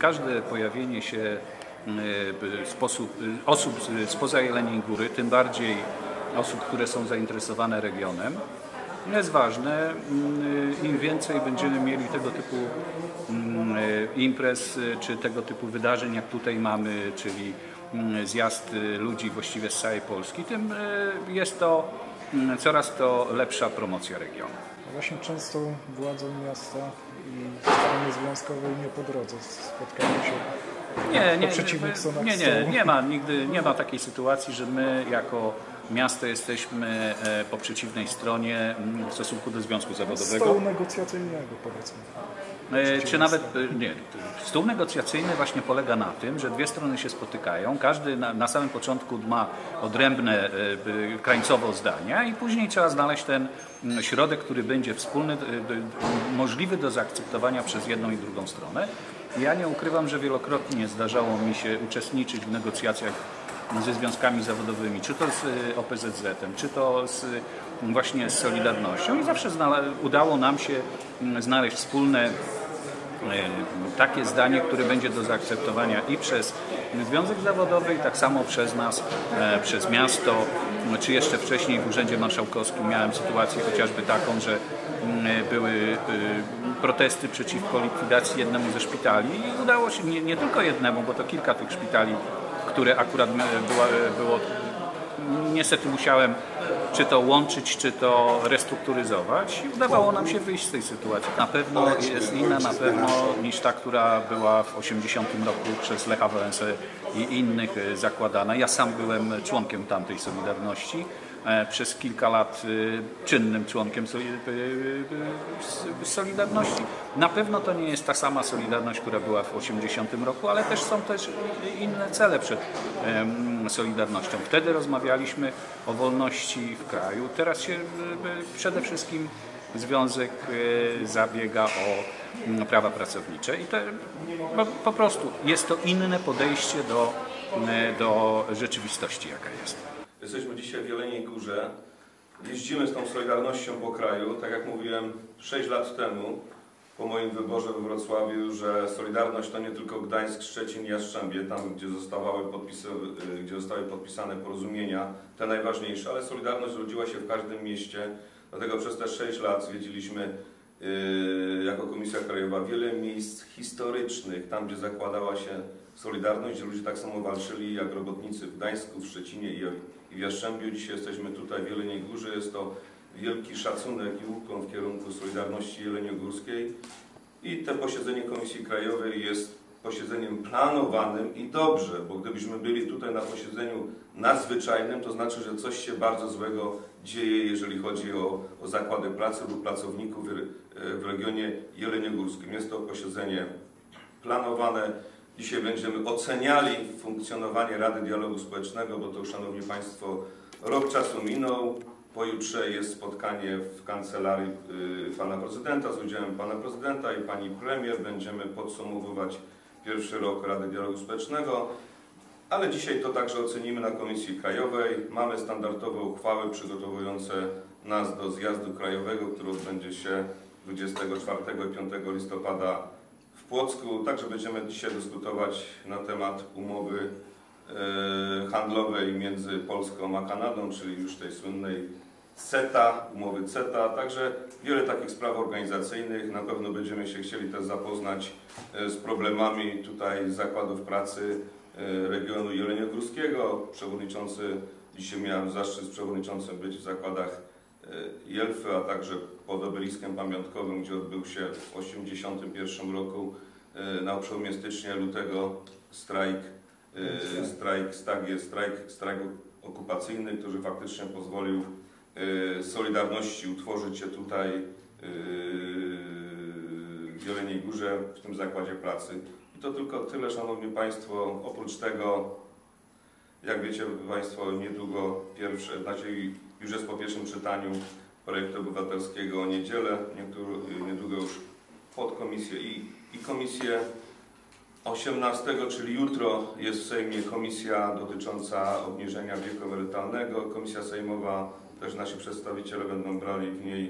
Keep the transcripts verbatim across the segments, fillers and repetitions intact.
każde pojawienie się sposób, osób spoza Jeleniej Góry, tym bardziej osób, które są zainteresowane regionem, jest ważne. Im więcej będziemy mieli tego typu imprez czy tego typu wydarzeń, jak tutaj mamy, czyli zjazd ludzi właściwie z całej Polski, tym jest to coraz to lepsza promocja regionu. Właśnie często władzom miasta i stronie związkowej nie po drodze spotkają się nie, nie, po przeciwnych stronach nie, nie, nie ma nigdy nie ma takiej sytuacji, że my jako miasto jesteśmy po przeciwnej stronie w stosunku do związku zawodowego. Stołu negocjacyjnego, powiedzmy. Czy nawet, nie, stół negocjacyjny właśnie polega na tym, że dwie strony się spotykają, każdy na, na samym początku ma odrębne krańcowo zdania i później trzeba znaleźć ten środek, który będzie wspólny, możliwy do zaakceptowania przez jedną i drugą stronę. Ja nie ukrywam, że wielokrotnie zdarzało mi się uczestniczyć w negocjacjach ze związkami zawodowymi, czy to z O P Z Z-em, czy to z, właśnie z Solidarnością i zawsze udało nam się znaleźć wspólne takie zdanie, które będzie do zaakceptowania i przez Związek Zawodowy, i tak samo przez nas, przez miasto, czy jeszcze wcześniej w Urzędzie Marszałkowskim miałem sytuację chociażby taką, że były protesty przeciwko likwidacji jednemu ze szpitali i udało się, nie, nie tylko jednemu, bo to kilka tych szpitali, które akurat była, było, niestety musiałem czy to łączyć, czy to restrukturyzować i udawało nam się wyjść z tej sytuacji. Na pewno jest inna na pewno niż ta, która była w osiemdziesiątym roku przez Lecha Wałęsę i innych zakładana. Ja sam byłem członkiem tamtej Solidarności, przez kilka lat czynnym członkiem Solidarności. Na pewno to nie jest ta sama Solidarność, która była w osiemdziesiątym roku, ale też są też inne cele przed Solidarnością. Wtedy rozmawialiśmy o wolności w kraju. Teraz się przede wszystkim Związek zabiega o prawa pracownicze i to po prostu jest to inne podejście do, do rzeczywistości, jaka jest. Jesteśmy dzisiaj w Jeleniej Górze. Jeździmy z tą Solidarnością po kraju. Tak jak mówiłem sześć lat temu, po moim wyborze we Wrocławiu, że Solidarność to nie tylko Gdańsk, Szczecin i Jastrzębie, tam gdzie zostały, podpisy, gdzie zostały podpisane porozumienia, te najważniejsze, ale Solidarność rodziła się w każdym mieście. Dlatego przez te sześć lat zwiedziliśmy yy, jako Komisja Krajowa wiele miejsc historycznych, tam gdzie zakładała się Solidarność, gdzie ludzie tak samo walczyli jak robotnicy w Gdańsku, w Szczecinie i w Jastrzębiu. Dzisiaj jesteśmy tutaj w Jeleniej Górze. Jest to wielki szacunek i ukłon w kierunku Solidarności Jeleniogórskiej. I to posiedzenie Komisji Krajowej jest posiedzeniem planowanym i dobrze, bo gdybyśmy byli tutaj na posiedzeniu nadzwyczajnym, to znaczy, że coś się bardzo złego dzieje, jeżeli chodzi o, o zakłady pracy lub pracowników w, w regionie jeleniogórskim. Jest to posiedzenie planowane. Dzisiaj będziemy oceniali funkcjonowanie Rady Dialogu Społecznego, bo to już, Szanowni Państwo, rok czasu minął. Pojutrze jest spotkanie w kancelarii y, Pana Prezydenta z udziałem Pana Prezydenta i Pani Premier. Będziemy podsumowywać pierwszy rok Rady Dialogu Społecznego, ale dzisiaj to także ocenimy na Komisji Krajowej. Mamy standardowe uchwały przygotowujące nas do zjazdu krajowego, który odbędzie się dwudziestego czwartego i piątego listopada w Płocku. Także będziemy dzisiaj dyskutować na temat umowy e, handlowej między Polską a Kanadą, czyli już tej słynnej CETA, umowy CETA. Także wiele takich spraw organizacyjnych. Na pewno będziemy się chcieli też zapoznać e, z problemami tutaj zakładów pracy e, regionu jeleniogórskiego. Przewodniczący, dzisiaj miałem zaszczyt z przewodniczącym być w zakładach Jelfy, a także pod obeliskiem pamiątkowym, gdzie odbył się w tysiąc dziewięćset osiemdziesiątym pierwszym roku na przełomie stycznia, lutego strajk, strajk, strajk, strajk, strajk okupacyjny, który faktycznie pozwolił Solidarności utworzyć się tutaj w Jeleniej Górze, w tym zakładzie pracy. I to tylko tyle, Szanowni Państwo. Oprócz tego, jak wiecie Państwo, niedługo pierwsze, znaczy już jest po pierwszym czytaniu projektu obywatelskiego o niedzielę, niedługo już podkomisję i, i komisję. osiemnastego, czyli jutro, jest w Sejmie komisja dotycząca obniżenia wieku emerytalnego. Komisja sejmowa, też nasi przedstawiciele będą brali w niej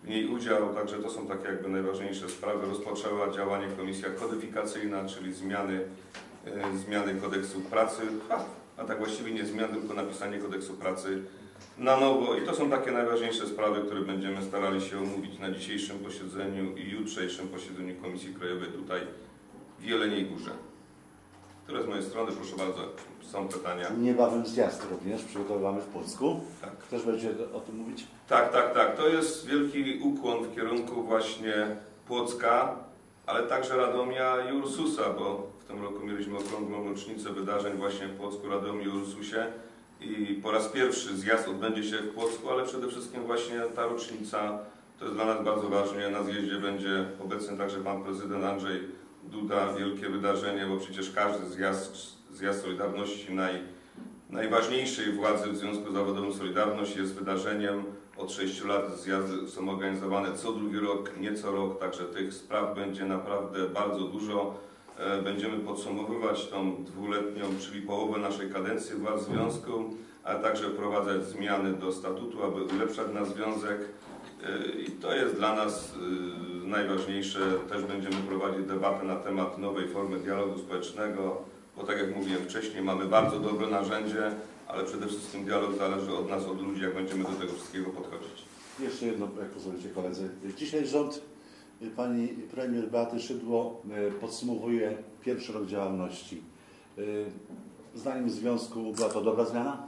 w niej udział, także to są takie jakby najważniejsze sprawy. Rozpoczęła działanie komisja kodyfikacyjna, czyli zmiany, e, zmiany kodeksu pracy, a, a tak właściwie nie zmian, tylko napisanie kodeksu pracy na nowo. I to są takie najważniejsze sprawy, które będziemy starali się omówić na dzisiejszym posiedzeniu i jutrzejszym posiedzeniu Komisji Krajowej tutaj w Jeleniej Górze. Tyle z mojej strony, proszę bardzo, są pytania. Niebawem zjazd również przygotowywamy w Płocku. Tak. Też będzie o tym mówić? Tak, tak, tak. To jest wielki ukłon w kierunku właśnie Płocka, ale także Radomia i Ursusa, bo w tym roku mieliśmy okrągłą rocznicę wydarzeń właśnie w Płocku, Radomiu i Ursusie i po raz pierwszy zjazd odbędzie się w Płocku, ale przede wszystkim właśnie ta rocznica to jest dla nas bardzo ważne. Na zjeździe będzie obecny także pan prezydent Andrzej Duda, wielkie wydarzenie, bo przecież każdy zjazd, zjazd Solidarności naj, najważniejszej władzy w Związku Zawodowym Solidarność jest wydarzeniem. Od sześciu lat zjazdy są organizowane co drugi rok, nie co rok, także tych spraw będzie naprawdę bardzo dużo. Będziemy podsumowywać tą dwuletnią, czyli połowę naszej kadencji władz związku, ale także wprowadzać zmiany do statutu, aby ulepszać nasz związek. I to jest dla nas najważniejsze. Też będziemy prowadzić debatę na temat nowej formy dialogu społecznego, bo tak jak mówiłem wcześniej, mamy bardzo dobre narzędzie, ale przede wszystkim dialog zależy od nas, od ludzi, jak będziemy do tego wszystkiego podchodzić. Jeszcze jedno, jak pozwolicie koledzy. Dzisiaj rząd pani premier Beaty Szydło podsumowuje pierwszy rok działalności. Zdaniem związku była to dobra zmiana?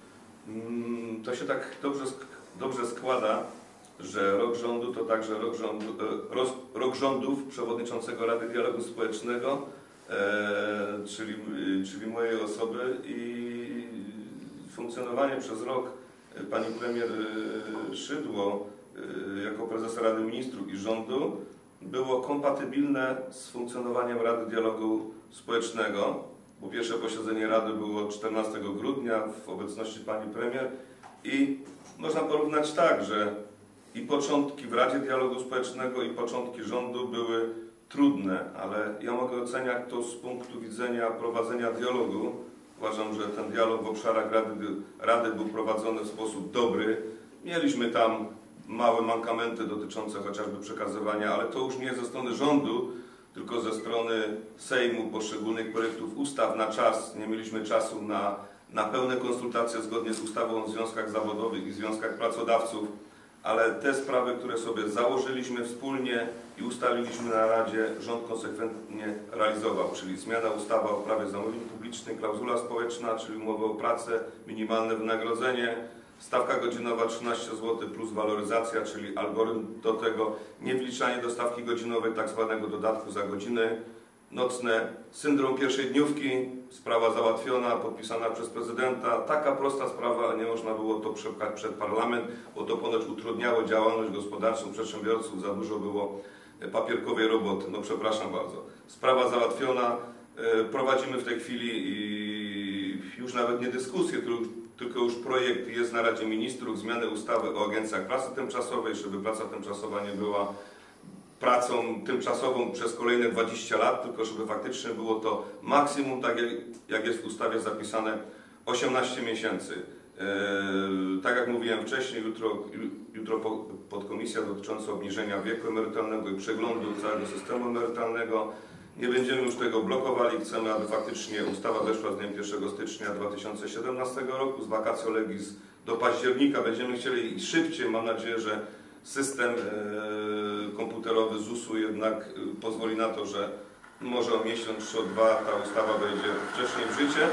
To się tak dobrze, dobrze składa, że rok rządu to także rok, rządu, roz, rok rządów przewodniczącego Rady Dialogu Społecznego, e, czyli, czyli mojej osoby i funkcjonowanie przez rok pani premier Szydło jako prezesa Rady Ministrów i rządu było kompatybilne z funkcjonowaniem Rady Dialogu Społecznego, bo pierwsze posiedzenie Rady było czternastego grudnia w obecności pani premier i można porównać tak, że i początki w Radzie Dialogu Społecznego i początki rządu były trudne, ale ja mogę oceniać to z punktu widzenia prowadzenia dialogu. Uważam, że ten dialog w obszarach Rady, Rady był prowadzony w sposób dobry. Mieliśmy tam małe mankamenty dotyczące chociażby przekazywania, ale to już nie ze strony rządu, tylko ze strony Sejmu, poszczególnych projektów ustaw na czas. Nie mieliśmy czasu na, na pełne konsultacje zgodnie z ustawą o związkach zawodowych i związkach pracodawców, ale te sprawy, które sobie założyliśmy wspólnie i ustaliliśmy na Radzie, rząd konsekwentnie realizował, czyli zmiana ustawy o prawie zamówień publicznych, klauzula społeczna, czyli umowa o pracę, minimalne wynagrodzenie, stawka godzinowa trzynaście złotych plus waloryzacja, czyli algorytm do tego, niewliczanie do stawki godzinowej tak zwanego dodatku za godziny nocne, syndrom pierwszej dniówki, sprawa załatwiona, podpisana przez prezydenta. Taka prosta sprawa, nie można było to przepchać przed parlament, bo to ponoć utrudniało działalność gospodarczą przedsiębiorców, za dużo było papierkowej roboty. No przepraszam bardzo. Sprawa załatwiona, prowadzimy w tej chwili i już nawet nie dyskusję, tylko już projekt jest na Radzie Ministrów, zmiany ustawy o agencjach pracy tymczasowej, żeby praca tymczasowa nie była pracą tymczasową przez kolejne dwadzieścia lat, tylko żeby faktycznie było to maksimum, tak jak jest w ustawie zapisane, osiemnaście miesięcy. Yy, tak jak mówiłem wcześniej, jutro, jutro podkomisja dotycząca obniżenia wieku emerytalnego i przeglądu całego systemu emerytalnego. Nie będziemy już tego blokowali, chcemy, aby faktycznie ustawa weszła z dniem pierwszego stycznia dwa tysiące siedemnastego roku, z vacatio legis do października. Będziemy chcieli iść szybciej, mam nadzieję, że system e, komputerowy Z U S-u jednak e, pozwoli na to, że może o miesiąc czy o dwa ta ustawa wejdzie wcześniej w życie.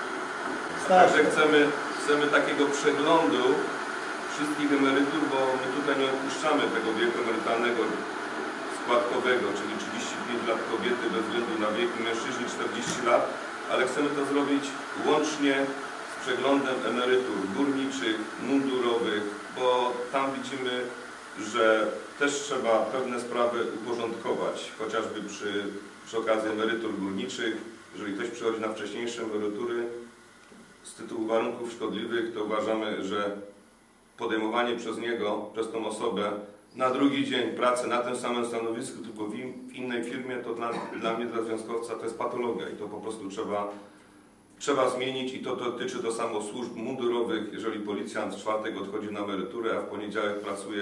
Także chcemy, chcemy takiego przeglądu wszystkich emerytur, bo my tutaj nie opuszczamy tego wieku emerytalnego składkowego, czyli trzydzieści pięć lat kobiety bez względu na wiek, mężczyźni czterdzieści lat, ale chcemy to zrobić łącznie z przeglądem emerytur górniczych, mundurowych, bo tam widzimy, że też trzeba pewne sprawy uporządkować, chociażby przy, przy okazji emerytur górniczych. Jeżeli ktoś przychodzi na wcześniejsze emerytury z tytułu warunków szkodliwych, to uważamy, że podejmowanie przez niego, przez tą osobę na drugi dzień pracy na tym samym stanowisku, tylko w, in, w innej firmie, to dla, dla mnie, dla związkowca, to jest patologia i to po prostu trzeba, trzeba zmienić i to, to dotyczy to samo służb mundurowych. Jeżeli policjant w czwartek odchodzi na emeryturę, a w poniedziałek pracuje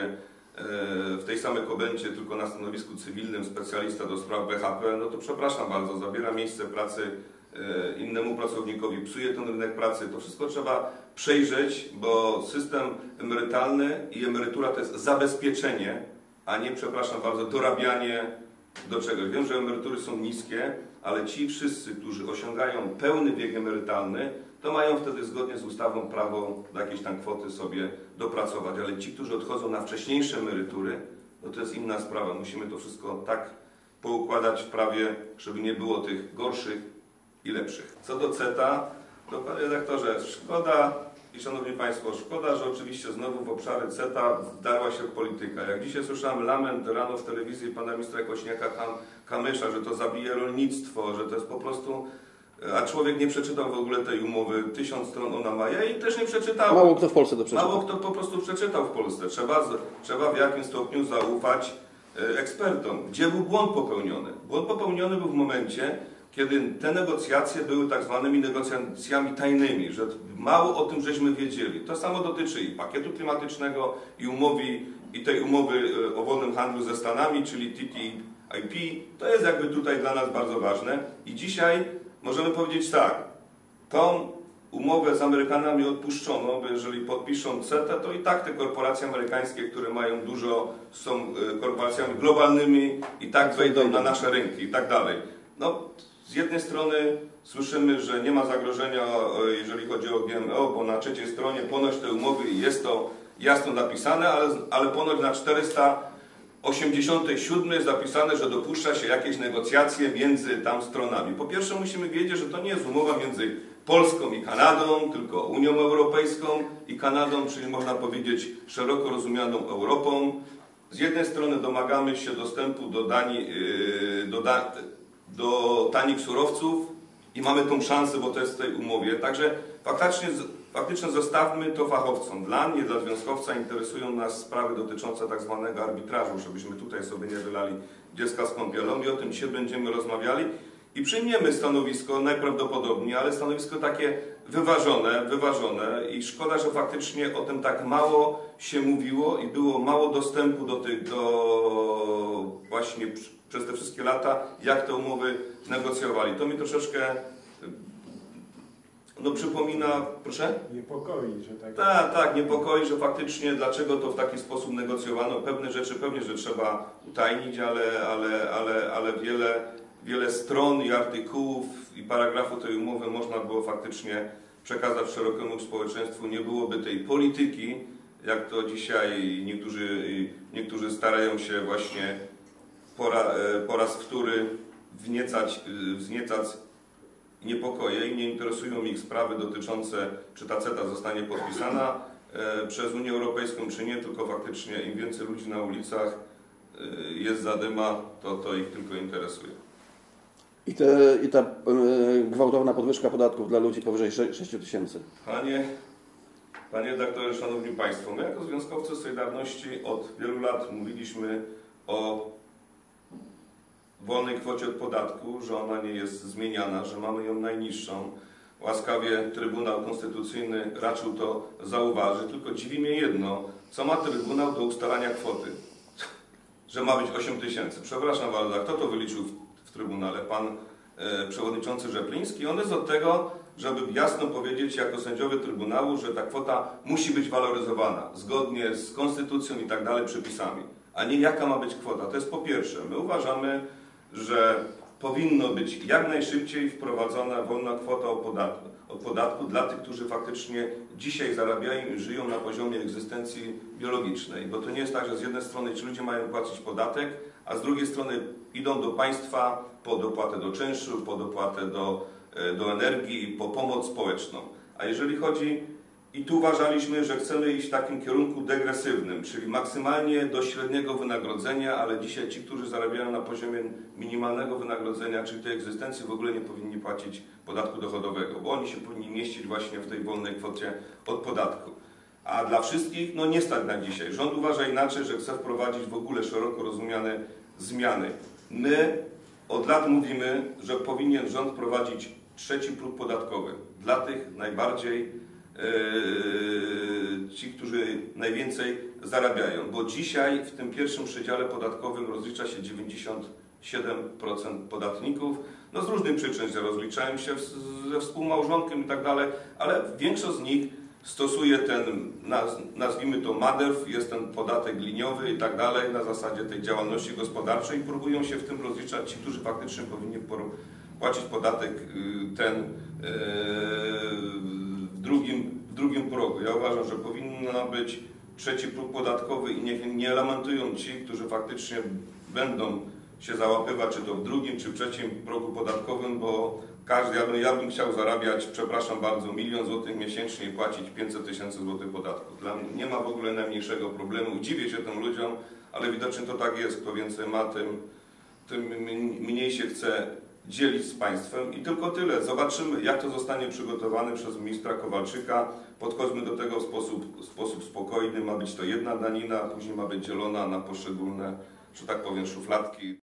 w tej samej komendzie, tylko na stanowisku cywilnym, specjalista do spraw B H P, no to przepraszam bardzo, zabiera miejsce pracy innemu pracownikowi, psuje ten rynek pracy. To wszystko trzeba przejrzeć, bo system emerytalny i emerytura to jest zabezpieczenie, a nie, przepraszam bardzo, dorabianie do czegoś. Wiem, że emerytury są niskie, ale ci wszyscy, którzy osiągają pełny wiek emerytalny, to mają wtedy zgodnie z ustawą prawo do jakiejś tam kwoty sobie dopracować, ale ci, którzy odchodzą na wcześniejsze emerytury, no to jest inna sprawa. Musimy to wszystko tak poukładać w prawie, żeby nie było tych gorszych i lepszych. Co do CETA, to panie redaktorze, szkoda i szanowni państwo, szkoda, że oczywiście znowu w obszary CETA wdarła się polityka. Jak dzisiaj słyszałem lament rano w telewizji pana ministra Kośniaka-Kamysza, że to zabije rolnictwo, że to jest po prostu... A człowiek nie przeczytał w ogóle tej umowy, tysiąc stron ona ma. Ja jej też nie przeczytałem. Mało kto w Polsce to przeczytał. Mało kto po prostu przeczytał w Polsce. Trzeba, trzeba w jakimś stopniu zaufać ekspertom. Gdzie był błąd popełniony? Błąd popełniony był w momencie, kiedy te negocjacje były tak zwanymi negocjacjami tajnymi, że mało o tym żeśmy wiedzieli. To samo dotyczy i pakietu klimatycznego, i umowy, i tej umowy o wolnym handlu ze Stanami, czyli T T I P. To jest jakby tutaj dla nas bardzo ważne. I dzisiaj możemy powiedzieć tak, tą umowę z Amerykanami odpuszczono, bo jeżeli podpiszą CETA, to i tak te korporacje amerykańskie, które mają dużo, są korporacjami globalnymi, i tak wejdą na nasze rynki i tak dalej. No, z jednej strony słyszymy, że nie ma zagrożenia, jeżeli chodzi o G M O, bo na trzeciej stronie ponoć te umowy jest to jasno napisane, ale, ale ponoć na czterysta osiemdziesiątej siódmej jest zapisane, że dopuszcza się jakieś negocjacje między tam stronami. Po pierwsze musimy wiedzieć, że to nie jest umowa między Polską i Kanadą, tylko Unią Europejską i Kanadą, czyli można powiedzieć szeroko rozumianą Europą. Z jednej strony domagamy się dostępu do, dani, do, da, do tanich surowców i mamy tą szansę, bo to jest w tej umowie. Także faktycznie, faktycznie zostawmy to fachowcom. Dla mnie, dla związkowca interesują nas sprawy dotyczące tak zwanego arbitrażu, żebyśmy tutaj sobie nie wylali dziecka z kąpielą, i o tym dzisiaj będziemy rozmawiali. I przyjmiemy stanowisko najprawdopodobniej, ale stanowisko takie wyważone, wyważone i szkoda, że faktycznie o tym tak mało się mówiło i było mało dostępu do tych, do właśnie przez te wszystkie lata, jak te umowy negocjowali. To mi troszeczkę no przypomina, proszę? Niepokoi, że tak. Tak, tak, niepokoi, że faktycznie dlaczego to w taki sposób negocjowano. Pewne rzeczy pewnie, że trzeba utajnić, ale, ale, ale, ale wiele Wiele stron i artykułów i paragrafów tej umowy można było faktycznie przekazać szerokiemu społeczeństwu. Nie byłoby tej polityki, jak to dzisiaj niektórzy, niektórzy starają się właśnie po raz, po raz wtóry wniecać, wzniecać niepokoje i nie interesują ich sprawy dotyczące, czy ta CETA zostanie podpisana przez Unię Europejską, czy nie, tylko faktycznie im więcej ludzi na ulicach jest zadyma, to, to ich tylko interesuje. I, te, i ta y, gwałtowna podwyżka podatków dla ludzi powyżej sześciu tysięcy. Panie, panie redaktorze, szanowni państwo, my jako związkowcy Solidarności od wielu lat mówiliśmy o wolnej kwocie od podatku, że ona nie jest zmieniana, że mamy ją najniższą. Łaskawie Trybunał Konstytucyjny raczył to zauważyć, tylko dziwi mnie jedno, co ma Trybunał do ustalania kwoty, że ma być osiem tysięcy. Przepraszam bardzo, a kto to wyliczył w w Trybunale? Pan e, przewodniczący Rzepliński. On jest od tego, żeby jasno powiedzieć jako sędziowie Trybunału, że ta kwota musi być waloryzowana zgodnie z konstytucją i tak dalej, przepisami, a nie jaka ma być kwota. To jest po pierwsze. My uważamy, że powinno być jak najszybciej wprowadzona wolna kwota od podatku, od podatku dla tych, którzy faktycznie dzisiaj zarabiają i żyją na poziomie egzystencji biologicznej. Bo to nie jest tak, że z jednej strony ci ludzie mają płacić podatek, a z drugiej strony idą do państwa po dopłatę do czynszu, po dopłatę do, do energii, po pomoc społeczną. A jeżeli chodzi, i tu uważaliśmy, że chcemy iść w takim kierunku degresywnym, czyli maksymalnie do średniego wynagrodzenia, ale dzisiaj ci, którzy zarabiają na poziomie minimalnego wynagrodzenia, czyli tej egzystencji, w ogóle nie powinni płacić podatku dochodowego, bo oni się powinni mieścić właśnie w tej wolnej kwocie od podatku. A dla wszystkich, no nie stać na dzisiaj. Rząd uważa inaczej, że chce wprowadzić w ogóle szeroko rozumiane zmiany. My od lat mówimy, że powinien rząd wprowadzić trzeci próg podatkowy dla tych najbardziej, yy, ci, którzy najwięcej zarabiają, bo dzisiaj w tym pierwszym przedziale podatkowym rozlicza się dziewięćdziesiąt siedem procent podatników, no z różnych przyczyn, że rozliczają się ze współmałżonkiem i tak dalej, ale większość z nich stosuje ten, nazwijmy to MADEW, jest ten podatek liniowy i tak dalej, na zasadzie tej działalności gospodarczej i próbują się w tym rozliczać ci, którzy faktycznie powinni płacić podatek ten w drugim, w drugim progu. Ja uważam, że powinna być trzeci próg podatkowy i niech nie lamentują ci, którzy faktycznie będą się załapywać, czy to w drugim, czy w trzecim progu podatkowym, bo każdy, ja bym, ja bym chciał zarabiać, przepraszam bardzo, milion złotych miesięcznie i płacić pięćset tysięcy złotych podatku. Dla mnie nie ma w ogóle najmniejszego problemu. Dziwię się tym ludziom, ale widocznie to tak jest. Kto więcej ma, tym, tym mniej się chce dzielić z państwem. I tylko tyle. Zobaczymy, jak to zostanie przygotowane przez ministra Kowalczyka. Podchodźmy do tego w sposób, w sposób spokojny. Ma być to jedna danina, później ma być dzielona na poszczególne, że tak powiem, szufladki.